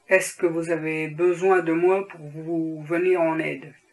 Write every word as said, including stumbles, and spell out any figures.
Est-ce que vous avez besoin de moi pour vous venir en aide?